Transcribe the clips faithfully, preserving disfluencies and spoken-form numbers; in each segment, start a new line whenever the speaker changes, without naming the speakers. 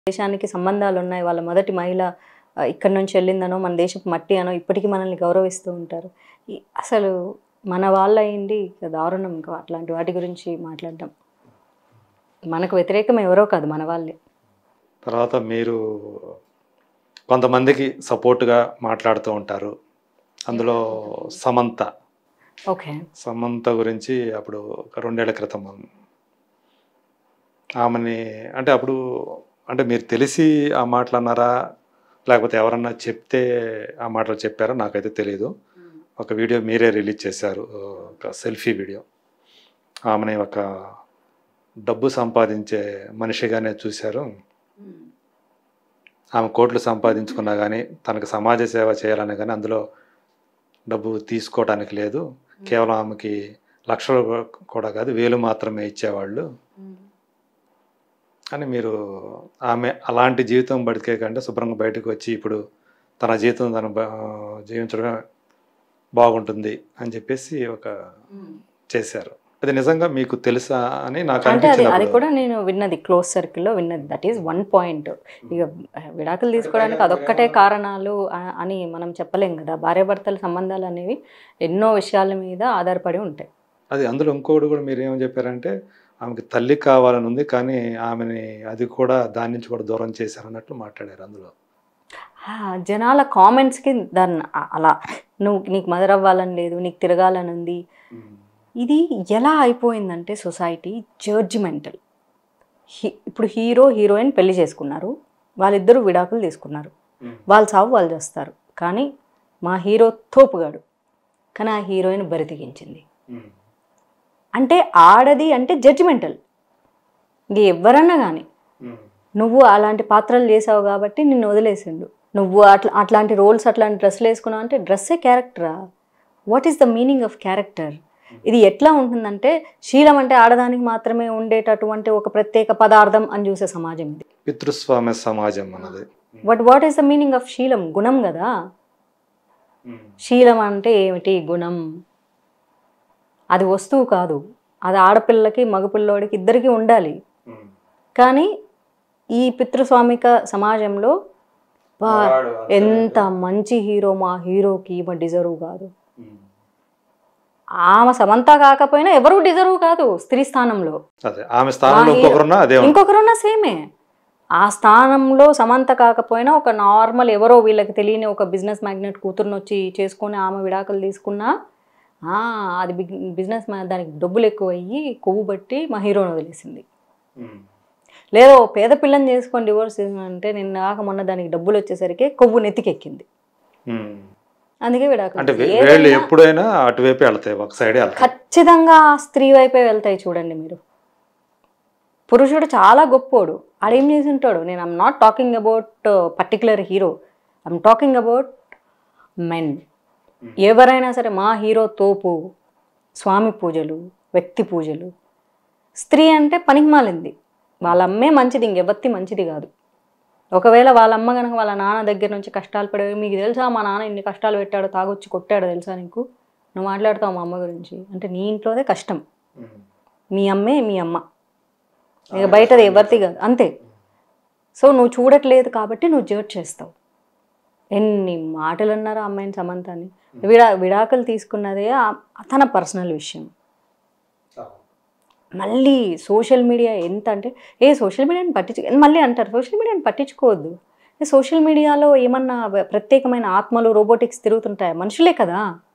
దేశానికి సంబంధాలు ఉన్నాయి, వాళ్ళ మొదటి మహిళ ఇక్కడ నుంచి వెళ్ళిందనో మన దేశపు మట్టి అనో ఇప్పటికీ మనల్ని గౌరవిస్తూ ఉంటారు. అసలు మన వాళ్ళ అయింది దారుణం. ఇంకా అట్లాంటి వాటి గురించి మాట్లాడడం మనకు వ్యతిరేకం ఎవరో కాదు, మన వాళ్ళే.
తర్వాత మీరు కొంతమందికి సపోర్ట్గా మాట్లాడుతూ ఉంటారు, అందులో సమంత.
ఓకే,
సమంత గురించి అప్పుడు ఒక రెండేళ్ల క్రితం ఆమెని అంటే అప్పుడు అంటే మీరు తెలిసి ఆ మాటలు అన్నారా లేకపోతే ఎవరన్నా చెప్తే ఆ మాటలు చెప్పారో నాకైతే తెలియదు. ఒక వీడియో మీరే రిలీజ్ చేశారు, ఒక సెల్ఫీ వీడియో. ఆమెని ఒక డబ్బు సంపాదించే మనిషిగానే చూశారు. ఆమె కోట్లు సంపాదించుకున్నా కానీ తనకు సమాజ సేవ చేయాలని కానీ అందులో డబ్బు తీసుకోవడానికి లేదు. కేవలం ఆమెకి లక్షలు కూడా కాదు, వేలు మాత్రమే ఇచ్చేవాళ్ళు అని మీరు ఆమె అలాంటి జీవితం బతికే కంటే శుభ్రంగా బయటకు వచ్చి ఇప్పుడు తన జీవితం తను జీవించడమే బాగుంటుంది అని చెప్పేసి ఒక చేశారు. అది నిజంగా మీకు తెలుసా అని నాకు
అనిపించింది. అది కూడా నేను విన్నది, క్లోజ్ సర్కిల్లో విన్నది. That is one point. ఇక విడాకులు తీసుకోవడానికి అదొక్కటే కారణాలు అని మనం చెప్పలేం కదా. భార్యాభర్తల సంబంధాలు అనేవి ఎన్నో విషయాల మీద ఆధారపడి ఉంటాయి.
అది అందులో ఇంకోటి కూడా మీరు ఏమని చెప్పారంటే ఆమెకి తల్లి కావాలని ఉంది కానీ ఆమెని అది కూడా దాని నుంచి కూడా దూరం చేశారన్నట్లు మాట్లాడారు. అందులో
జనాల కామెంట్స్కి దాన్ని అలా నువ్వు నీకు మదర్ అవ్వాలని లేదు, నీకు తిరగాలని ఉంది. ఇది ఎలా అయిపోయిందంటే సొసైటీ జడ్జిమెంటల్. హీ ఇప్పుడు హీరో హీరోయిన్ పెళ్లి చేసుకున్నారు, వాళ్ళిద్దరూ విడాకులు తీసుకున్నారు, వాళ్ళు సాగు వాళ్ళు చేస్తారు. కానీ మా హీరో తోపుగాడు, కానీ ఆ హీరోయిన్ బరితెగించింది అంటే ఆడది అంటే జడ్జిమెంటల్. ఇంక ఎవరన్నా కానీ నువ్వు అలాంటి పాత్రలు చేసావు కాబట్టి నిన్ను వదిలేసిండు, నువ్వు అట్లా అట్లాంటి రోల్స్ అట్లాంటి డ్రెస్సులు వేసుకున్నావు అంటే డ్రెస్సే క్యారెక్టరా? What is the meaning of character? ఇది ఎట్లా ఉంటుందంటే శీలం అంటే ఆడదానికి మాత్రమే ఉండేటటువంటి ఒక ప్రత్యేక పదార్థం అని చూసే సమాజం ఇది,
పితృస్వామ్య సమాజం అన్నది.
But what is the meaning of sheelam? గుణం కదా. శీలం అంటే ఏమిటి? గుణం. అది వస్తువు కాదు, అది ఆడపిల్లకి మగపిల్లోడికి ఇద్దరికి ఉండాలి. కానీ ఈ పితృస్వామిక సమాజంలో ఎంత మంచి హీరో, మా హీరోకి ఈమె డిజర్వ్ కాదు. ఆమె సమంత కాకపోయినా ఎవరు డిజర్వ్ కాదు స్త్రీ స్థానంలో. ఇంకొకరున్నా సేమే. ఆ స్థానంలో సమంత కాకపోయినా ఒక నార్మల్ ఎవరో వీళ్ళకి తెలియని ఒక బిజినెస్ మ్యాగ్నెట్ కూతురుని వచ్చి చేసుకొని ఆమె విడాకులు తీసుకున్నా అది బిజినెస్ దానికి డబ్బులు ఎక్కువ అయ్యి కొవ్వు బట్టి మా హీరోని వదిలేసింది. లేదో పేద పిల్లని చేసుకొని డివోర్స్ అంటే నిన్న కాక మొన్న దానికి డబ్బులు వచ్చేసరికి కొవ్వు నెత్తికెక్కింది, అందుకే విడాకులు.
ఎప్పుడైనా అటువైపే వెళ్తాయి, ఒక సైడ్
ఖచ్చితంగా స్త్రీ వైపే వెళ్తాయి. చూడండి మీరు, పురుషుడు చాలా గొప్పోడు, ఆడేం చేసి ఉంటాడు. నేను I'm not talking about particular hero, I'm talking about men. ఎవరైనా సరే మా హీరో తోపు, స్వామి పూజలు, వ్యక్తి పూజలు. స్త్రీ అంటే పనికిమాలింది, వాళ్ళ అమ్మే మంచిది, ఇంకెవత్తి మంచిది కాదు. ఒకవేళ వాళ్ళ అమ్మ కనుక వాళ్ళ నాన్న దగ్గర నుంచి కష్టాలు పడేవి, మీకు తెలుసా మా నాన్న ఇన్ని కష్టాలు పెట్టాడు, తాగొచ్చి కొట్టాడు తెలుసా నీకు, నువ్వు మాట్లాడతావు మా అమ్మ గురించి అంటే నీ ఇంట్లోదే కష్టం. మీ అమ్మే మీ అమ్మ, ఇక బయటది ఎవరిది కాదు, అంతే. సో నువ్వు చూడట్లేదు కాబట్టి నువ్వు జడ్జ్ చేస్తావు. ఎన్ని మాటలు అన్నారు అమ్మాయిని సమంతాన్ని. విడా విడాకులు తీసుకున్నదే తన పర్సనల్ విషయం. మళ్ళీ సోషల్ మీడియా ఎంత అంటే ఏ సోషల్ మీడియాని పట్టించు మళ్ళీ అంటారు, సోషల్ మీడియాని పట్టించుకోవద్దు. సోషల్ మీడియాలో ఏమన్నా ప్రత్యేకమైన ఆత్మలు రోబోటిక్స్ తిరుగుతుంటాయి, మనుషులే కదా.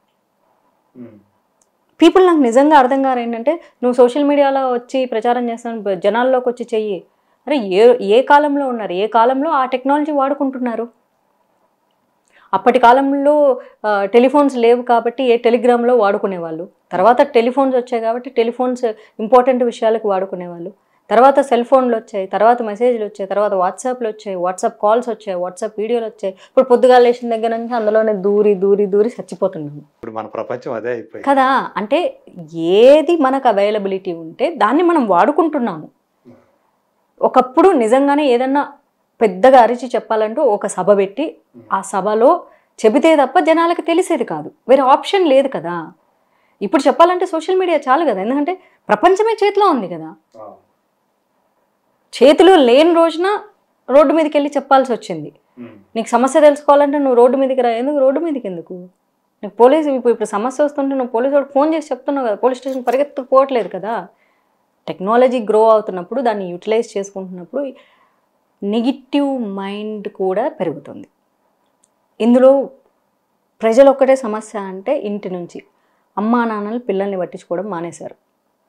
పీపుల్ నాకు నిజంగా అర్థం కారు ఏంటంటే నువ్వు సోషల్ మీడియాలో వచ్చి ప్రచారం చేస్తాను, జనాల్లోకి వచ్చి చెయ్యి. అరే ఏ ఏ కాలంలో ఉన్నారు, ఏ కాలంలో ఆ టెక్నాలజీ వాడుకుంటున్నారు. అప్పటి కాలంలో టెలిఫోన్స్ లేవు కాబట్టి ఏ టెలిగ్రామ్లో వాడుకునేవాళ్ళు, తర్వాత టెలిఫోన్స్ వచ్చాయి కాబట్టి టెలిఫోన్స్ ఇంపార్టెంట్ విషయాలకు వాడుకునేవాళ్ళు, తర్వాత సెల్ ఫోన్లు వచ్చాయి, తర్వాత మెసేజ్లు వచ్చాయి, తర్వాత వాట్సాప్లు వచ్చాయి, వాట్సాప్ కాల్స్ వచ్చాయి, వాట్సాప్ వీడియోలు వచ్చాయి. ఇప్పుడు పొద్దుగాల లేచిన దగ్గర నుంచి అందులోనే దూరి దూరి దూరి చచ్చిపోతున్నాము.
ఇప్పుడు మన ప్రపంచం అదే అయిపోయింది
కదా. అంటే ఏది మనకు అవైలబిలిటీ ఉంటే దాన్ని మనం వాడుకుంటున్నాము. ఒకప్పుడు నిజంగానే ఏదన్నా పెద్దగా అరిచి చెప్పాలంటూ ఒక సభ పెట్టి ఆ సభలో చెబితే తప్ప జనాలకు తెలిసేది కాదు, వేరే ఆప్షన్ లేదు కదా. ఇప్పుడు చెప్పాలంటే సోషల్ మీడియా చాలు కదా, ఎందుకంటే ప్రపంచమే చేతిలో ఉంది కదా. చేతిలో లేని రోజున రోడ్డు మీదకి వెళ్ళి చెప్పాల్సి వచ్చింది. నీకు సమస్య తెలుసుకోవాలంటే నువ్వు రోడ్డు మీదకి రా. ఎందుకు రోడ్డు మీదకి ఎందుకు? నీకు పోలీసు ఇప్పుడు ఇప్పుడు సమస్య వస్తుంటే నువ్వు పోలీసు వాడికి ఫోన్ చేసి చెప్తున్నావు కదా, పోలీస్ స్టేషన్ పరిగెత్తుకుపోవట్లేదు కదా. టెక్నాలజీ గ్రో అవుతున్నప్పుడు దాన్ని యూటిలైజ్ చేసుకుంటున్నప్పుడు నెగిటివ్ మైండ్ కూడా పెరుగుతుంది. ఇందులో ప్రజలు ఒక్కటే సమస్య అంటే ఇంటి నుంచి అమ్మా నాన్నలు పిల్లల్ని పట్టించుకోవడం మానేశారు.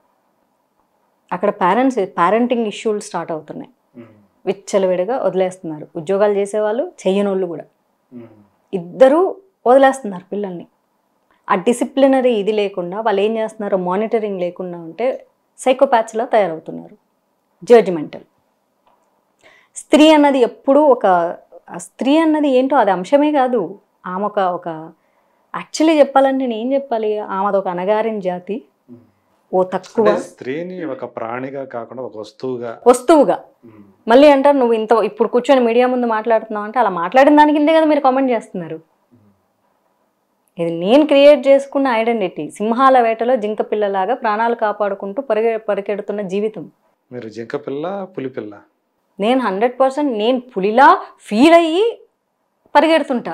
అక్కడ పేరెంట్స్ పేరెంటింగ్ ఇష్యూలు స్టార్ట్ అవుతున్నాయి. విచ్చలవిడిగా వదిలేస్తున్నారు. ఉద్యోగాలు చేసేవాళ్ళు, చెయ్యనోళ్ళు కూడా ఇద్దరూ వదిలేస్తున్నారు పిల్లల్ని. ఆ డిసిప్లినరీ ఇది లేకుండా వాళ్ళు ఏం చేస్తున్నారో మానిటరింగ్ లేకుండా ఉంటే సైకోపాత్స్లా తయారవుతున్నారు. జడ్జిమెంటల్. స్త్రీ అన్నది ఎప్పుడూ ఒక స్త్రీ అన్నది ఏంటో అది అంశమే కాదు. ఆమె ఒక ఒక యాక్చువల్లీ చెప్పాలంటే నేను ఏం చెప్పాలి, ఆమెది ఒక అణగారిన జాతి, ఓ తక్కువ.
స్త్రీని ఒక ప్రాణిగా కాకుండా ఒక వస్తువుగా
వస్తువుగా మళ్ళీ అంటారు నువ్వు ఇంత ఇప్పుడు కూర్చొని మీడియా ముందు మాట్లాడుతున్నావు అంటే అలా మాట్లాడిన దాని కిందే కదా మీరు కామెంట్ చేస్తున్నారు. ఇది నేను క్రియేట్ చేసుకున్న ఐడెంటిటీ. సింహాల వేటలో జింక పిల్లలాగా ప్రాణాలు కాపాడుకుంటూ పరిగె పరిగెడుతున్న జీవితం.
మీరు జింక పిల్ల, పులి పిల్ల?
నేను హండ్రెడ్ పర్సెంట్ నేను పులిలా ఫీల్ అయ్యి పరిగెడుతుంటా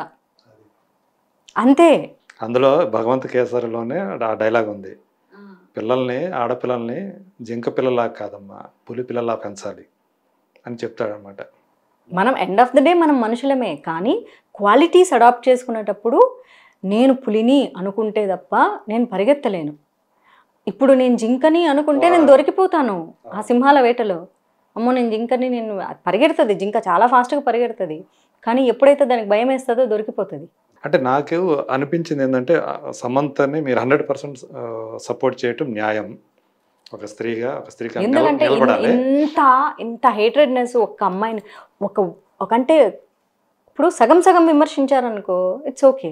అంతే.
అందులో భగవంత్ కేసరిలోనే ఆ డైలాగ్ ఉంది, పిల్లల్ని ఆడపిల్లల్ని జింక పిల్లలా కాదమ్మా పులి పిల్లలా పెంచాలి అని చెప్తాడనమాట.
మనం ఎండ్ ఆఫ్ ద డే మనం మనుషులమే, కానీ క్వాలిటీస్ అడాప్ట్ చేసుకునేటప్పుడు నేను పులిని అనుకుంటే తప్ప నేను పరిగెత్తలేను. ఇప్పుడు నేను జింకని అనుకుంటే నేను దొరికిపోతాను ఆ సింహాల వేటలో. అమ్మో నేను జింకని, నేను పరిగెడుతుంది, జింక చాలా ఫాస్ట్గా పరిగెడుతుంది, కానీ ఎప్పుడైతే దానికి భయం వేస్తుందో దొరికిపోతుంది.
అంటే నాకు అనిపించింది ఏంటంటే సమంతని మీరు హండ్రెడ్ పర్సెంట్ సపోర్ట్ చేయటం న్యాయం ఒక స్త్రీగా. ఒక స్త్రీగా
ఎందుకంటే ఇంత ఇంత హేట్రెడ్నెస్ ఒక అమ్మాయిని ఒక ఒక అంటే ఇప్పుడు సగం సగం విమర్శించారనుకో ఇట్స్ ఓకే.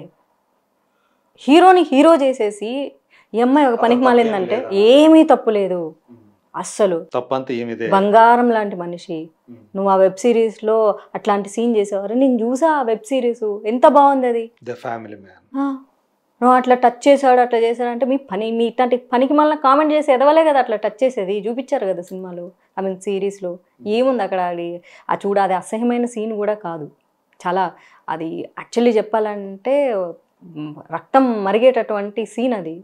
హీరోని హీరో చేసేసి ఈ అమ్మాయి ఒక పనికి మాలిందంటే ఏమీ తప్పు లేదు అస్సలు.
తప్పంతా ఏమిదే,
బంగారం లాంటి మనిషి. నువ్వు ఆ వెబ్ సిరీస్ లో అట్లాంటి సీన్ చేసేవారు, నేను చూసా ఆ వెబ్ సిరీస్, ఎంత బాగుంది అది.
The family man.
నువ్వు అట్లా టచ్ చేసాడు అట్లా చేశాడు అంటే మీ పని మీ ఇట్లాంటి పనికి మళ్ళీ కామెంట్ చేసి ఎదవలే కదా అట్లా టచ్ చేసేది. చూపించారు కదా సినిమాలో, ఐ మీన్ సిరీస్లో. ఏముంది అక్కడ అది ఆ చూడ, అది అసహ్యమైన సీన్ కూడా కాదు. చాలా అది యాక్చువల్లీ చెప్పాలంటే రక్తం మరిగేటటువంటి సీన్ అది.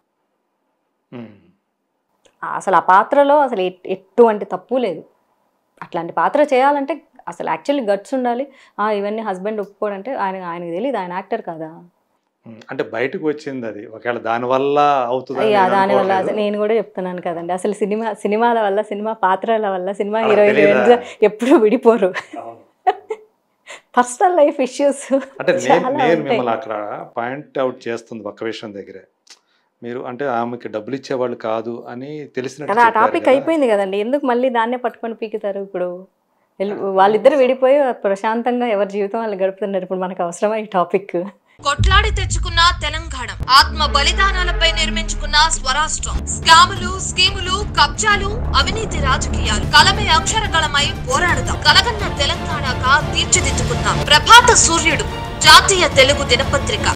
అసలు ఆ పాత్రలో అసలు ఎటువంటి తప్పు లేదు. అట్లాంటి పాత్ర చేయాలంటే అసలు యాక్చువల్లీ గట్స్ ఉండాలి. ఇవన్నీ హస్బెండ్ ఒప్పుకోడంటే ఆయన ఆయనకు తెలియదు, ఆయన యాక్టర్ కదా.
అంటే బయటకు వచ్చింది అది, ఒకవేళ దానివల్ల అవుతుంది.
దానివల్ల నేను కూడా చెప్తున్నాను కదండి, అసలు సినిమా సినిమాల వల్ల, సినిమా పాత్రల వల్ల సినిమా హీరోయిన్ ఎప్పుడు విడిపోరు. Personal life issues.
అంటే నేను మిమ్మల్ని అక్కడ పాయింట్ అవుట్ చేస్తుంది ఒక్క విషయం దగ్గరే, మీరు అంటే ఆమెకి డబ్బులు ఇచ్చేవాళ్ళు కాదు అని తెలిసిన
ఆ టాపిక్ అయిపోయింది కదండి, ఎందుకు మళ్ళీ దాన్నే పట్టుకొని పీకుతారు. ఇప్పుడు వాళ్ళిద్దరు విడిపోయి ప్రశాంతంగా ఎవరి జీవితం వాళ్ళు గడుపుతున్నారు. ఇప్పుడు మనకు అవసరమా ఈ టాపిక్?
కొట్లాడి తెచ్చుకున్న తెలంగాణ, ఆత్మ బలిదానాలపై నిర్మించుకున్న స్వరాష్ట్రం, స్కాములు, స్కీములు, కబ్జాలు, అవినీతి రాజకీయాలు, కలమే అక్షరగళమై పోరాడుదాం. కలగన్న తెలంగాణగా తీర్చిదిద్దుకుందాం. ప్రభాత సూర్యుడు, జాతీయ తెలుగు దినపత్రిక.